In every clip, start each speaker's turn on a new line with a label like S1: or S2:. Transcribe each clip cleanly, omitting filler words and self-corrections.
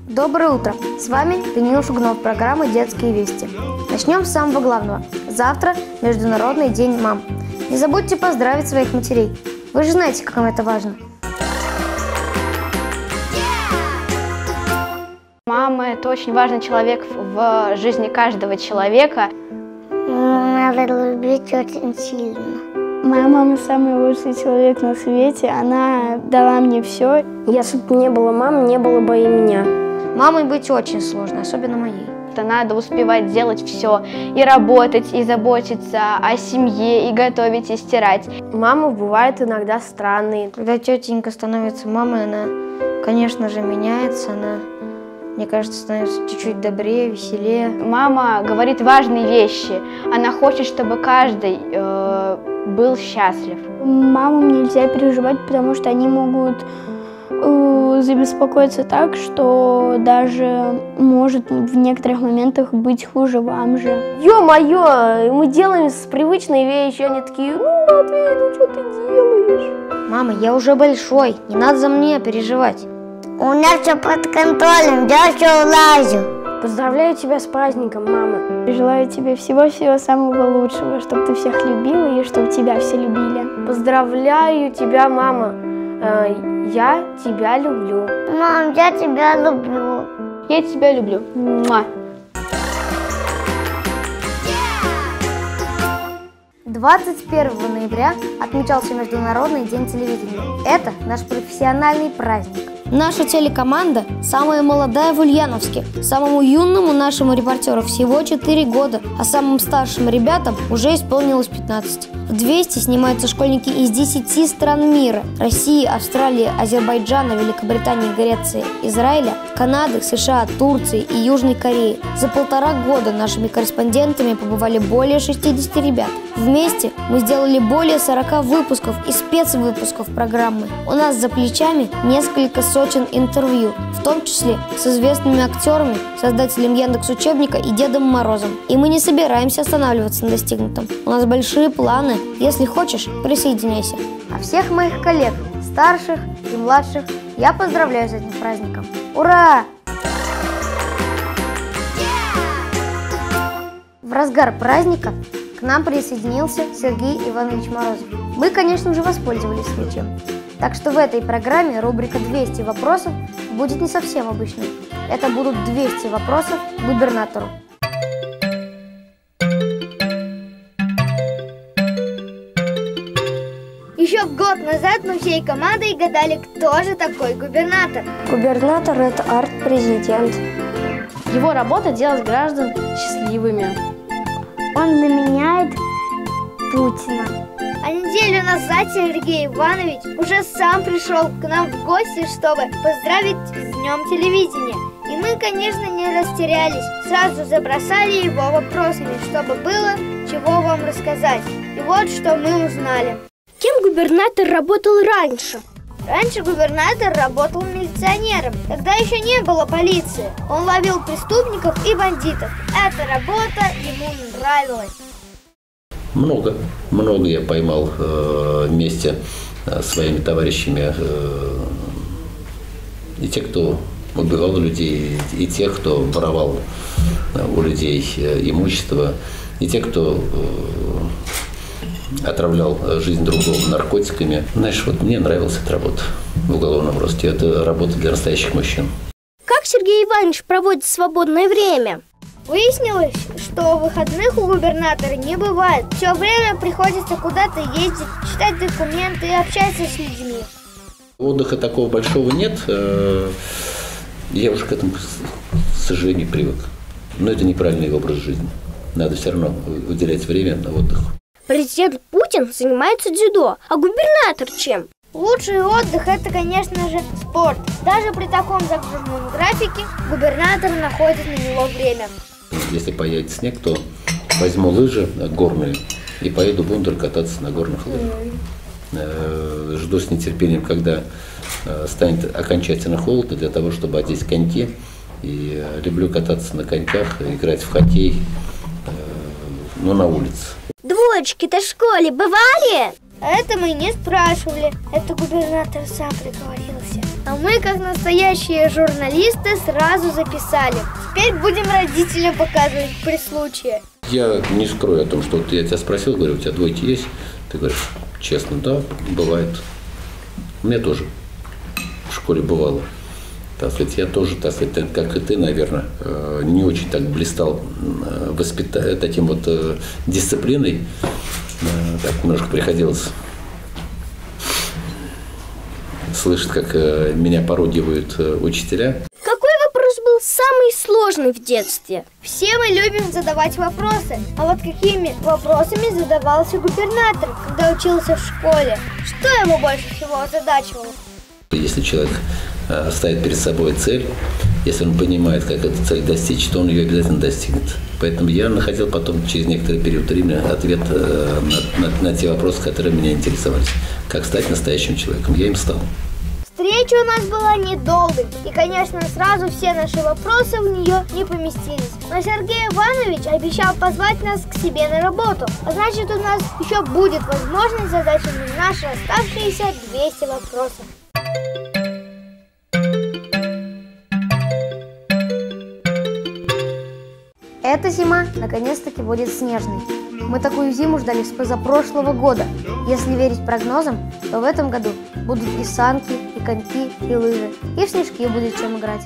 S1: Доброе утро! С вами Даниил Шугнов, программа «Детские вести». Начнем с самого главного. Завтра Международный день мам. Не забудьте поздравить своих матерей. Вы же знаете, как им это важно.
S2: Мама – это очень важный человек в жизни каждого человека.
S3: Надо любить очень сильно.
S4: Моя мама самый лучший человек на свете. Она дала мне все. Если бы не было мамы, не было бы и меня.
S1: Мамой быть очень сложно, особенно моей.
S2: Надо успевать делать все, и работать, и заботиться о семье, и готовить, и стирать.
S4: Мама бывает иногда странной.
S1: Когда тетенька становится мамой, она, конечно же, меняется. Она, мне кажется, становится чуть-чуть добрее, веселее.
S2: Мама говорит важные вещи. Она хочет, чтобы каждый был счастлив.
S4: Мамам нельзя переживать, потому что они могут забеспокоиться так, что даже может в некоторых моментах быть хуже вам же.
S5: Ё-моё, мы делаем привычные вещи, они такие: Матвей, ну что ты делаешь?
S1: Мама, я уже большой, не надо за меня переживать.
S3: У меня все под контролем, я все улажу.
S5: Поздравляю тебя с праздником, мама.
S4: Желаю тебе всего-всего самого лучшего, чтобы ты всех любила и чтобы тебя все любили.
S5: Поздравляю тебя, мама. Я тебя люблю.
S3: Мам, я тебя люблю.
S2: Я тебя люблю. Муа.
S1: 21 ноября отмечался Международный день телевидения. Это наш профессиональный праздник. Наша телекоманда самая молодая в Ульяновске. Самому юному нашему репортеру всего 4 года, а самым старшим ребятам уже исполнилось 15. В 200 снимаются школьники из 10 стран мира: России, Австралии, Азербайджана, Великобритании, Греции, Израиля, Канады, США, Турции и Южной Кореи. За 1,5 года нашими корреспондентами побывали более 60 ребят. Вместе мы сделали более 40 выпусков и спецвыпусков программы. У нас за плечами несколько сотен интервью, в том числе с известными актерами, создателем Яндекс.Учебника и Дедом Морозом. И мы не собираемся останавливаться на достигнутом. У нас большие планы. Если хочешь, присоединяйся. А всех моих коллег, старших и младших, я поздравляю с этим праздником. Ура! В разгар праздника к нам присоединился Сергей Иванович Морозов. Мы, конечно же, воспользовались случаем. Так что в этой программе рубрика «200 вопросов» будет не совсем обычной. Это будут 200 вопросов губернатору.
S6: Еще год назад мы всей командой гадали, кто же такой губернатор.
S5: Губернатор – это арт-президент.
S2: Его работа – делать граждан счастливыми.
S4: Он заменяет Путина.
S6: А неделю назад Сергей Иванович уже сам пришел к нам в гости, чтобы поздравить с Днем телевидения. И мы, конечно, не растерялись. Сразу забросали его вопросами, чтобы было чего вам рассказать. И вот что мы узнали.
S5: Кем губернатор работал раньше?
S6: Раньше губернатор работал милиционером. Тогда еще не было полиции. Он ловил преступников и бандитов. Эта работа ему нравилась.
S7: Много я поймал вместе с своими товарищами. И те, кто убивал людей, и тех, кто воровал у людей имущество, и те, кто отравлял жизнь друг друга наркотиками. Знаешь, вот мне нравилась эта работа в уголовном розыске. Это работа для настоящих мужчин.
S5: Как Сергей Иванович проводит свободное время?
S6: Выяснилось, что выходных у губернатора не бывает. Все время приходится куда-то ездить, читать документы и общаться с людьми.
S7: Отдыха такого большого нет. Я уже к этому, к сожалению, привык. Но это неправильный образ жизни. Надо все равно уделять время на отдых.
S5: Президент Путин занимается дзюдо, а губернатор чем?
S6: Лучший отдых – это, конечно же, спорт. Даже при таком загруженном графике губернатор находит на него время.
S7: Если появится снег, то возьму лыжи горные и поеду в Бундер кататься на горных лыжах. Жду с нетерпением, когда станет окончательно холодно, для того, чтобы одеть коньки. И люблю кататься на коньках, играть в хоккей, но на улице.
S5: Двоечки-то в школе бывали?
S6: А это мы не спрашивали, это губернатор сам приговорился. А мы, как настоящие журналисты, сразу записали. Теперь будем родителям показывать при случае.
S7: Я не скрою о том, что вот я тебя спросил, говорю, у тебя двойки есть? Ты говоришь, честно, да, бывает. У меня тоже в школе бывало. Так сказать, я тоже, так сказать, как и ты, наверное, не очень так блистал таким вот дисциплиной. Так немножко приходилось слышать, как меня пародируют учителя.
S3: Какой вопрос был самый сложный в детстве?
S6: Все мы любим задавать вопросы. А вот какими вопросами задавался губернатор, когда учился в школе? Что ему больше всего озадачивало?
S7: Если человек ставит перед собой цель, если он понимает, как эту цель достичь, то он ее обязательно достигнет. Поэтому я находил потом через некоторый период времени ответ на те вопросы, которые меня интересовали. Как стать настоящим человеком. Я им стал.
S6: Встреча у нас была недолгой, и, конечно, сразу все наши вопросы в нее не поместились. Но Сергей Иванович обещал позвать нас к себе на работу, а значит, у нас еще будет возможность задать ему наши оставшиеся 200 вопросов.
S1: Эта зима наконец-таки будет снежной. Мы такую зиму ждали с позапрошлого года. Если верить прогнозам, то в этом году будут и санки, и коньки, и лыжи, и в снежки будет чем играть.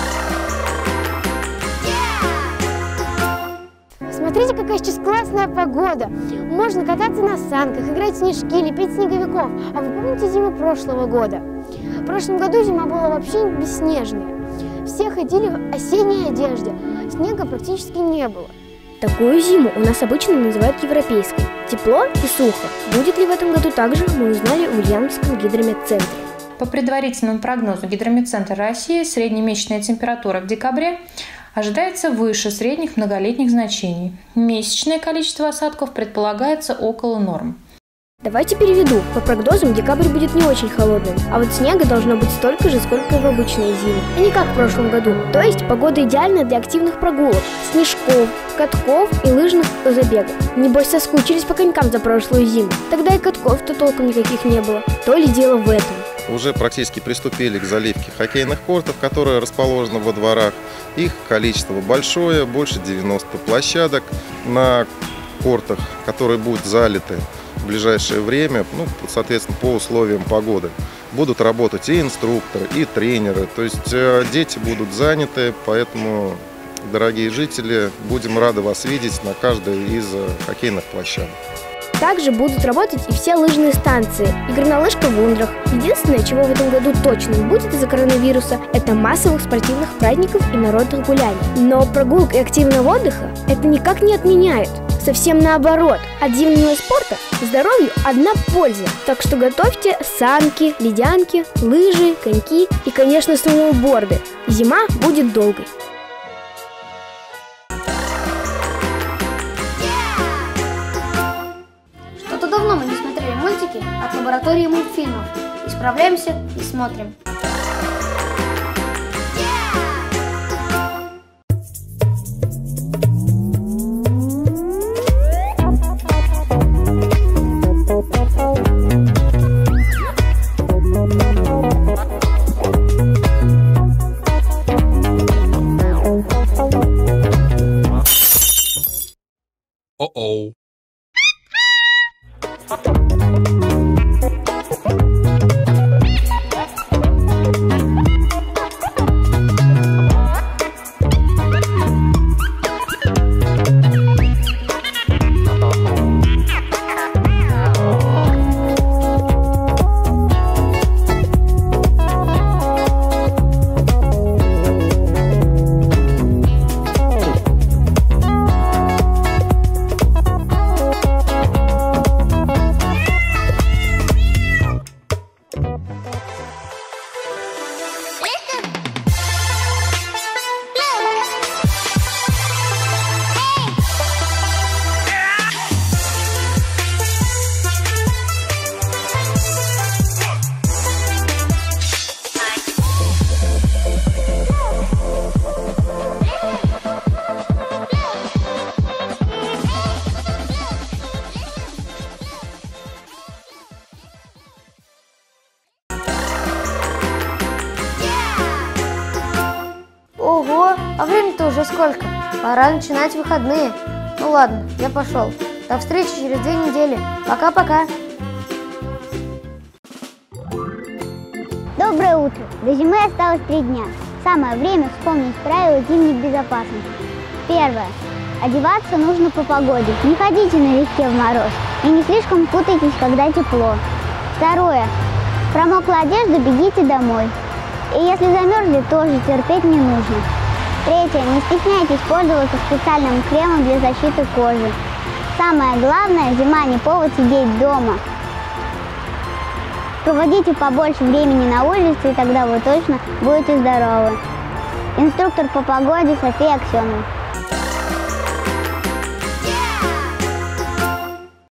S4: Смотрите, какая сейчас классная погода. Можно кататься на санках, играть в снежки, лепить снеговиков. А вы помните зиму прошлого года? В прошлом году зима была вообще бесснежная. Все ходили в осенней одежде. Снега практически не было. Такую зиму у нас обычно называют европейской. Тепло и сухо. Будет ли в этом году так же, мы узнали в Ульяновском гидрометцентре.
S8: По предварительному прогнозу Гидрометцентра России, среднемесячная температура в декабре ожидается выше средних многолетних значений. Месячное количество осадков предполагается около норм.
S4: Давайте переведу. По прогнозам, декабрь будет не очень холодным, а вот снега должно быть столько же, сколько и в обычные зимы, а не как в прошлом году. То есть погода идеальна для активных прогулок, снежков, катков и лыжных забегов. Небось, соскучились по конькам за прошлую зиму. Тогда и катков-то толком никаких не было. То ли дело в этом.
S9: Уже практически приступили к заливке хоккейных кортов, которые расположены во дворах. Их количество большое, больше 90 площадок на кортах, которые будут залиты в ближайшее время, соответственно, по условиям погоды. Будут работать и инструкторы, и тренеры, то есть дети будут заняты, поэтому, дорогие жители, будем рады вас видеть на каждой из хоккейных площадок.
S4: Также будут работать и все лыжные станции, и горнолыжка в Ундрах. Единственное, чего в этом году точно не будет из-за коронавируса, это массовых спортивных праздников и народных гуляний. Но прогулок и активного отдыха это никак не отменяет. Совсем наоборот. От зимнего спорта здоровью одна польза. Так что готовьте санки, ледянки, лыжи, коньки и, конечно, сноуборды. Зима будет долгой.
S1: Что-то давно мы не смотрели мультики от лаборатории мультфильмов. Исправляемся и смотрим.
S10: Uh-oh.
S1: А время-то уже сколько? Пора начинать выходные. Ну ладно, я пошел. До встречи через 2 недели. Пока-пока.
S3: Доброе утро. До зимы осталось 3 дня. Самое время вспомнить правила зимней безопасности. Первое. Одеваться нужно по погоде. Не ходите налегке в мороз и не слишком кутайтесь, когда тепло. Второе. Промокла одежда, бегите домой. И если замерзли, тоже терпеть не нужно. Третье. Не стесняйтесь пользоваться специальным кремом для защиты кожи. Самое главное, зима не повод сидеть дома. Проводите побольше времени на улице, и тогда вы точно будете здоровы. Инструктор по погоде София Аксенова.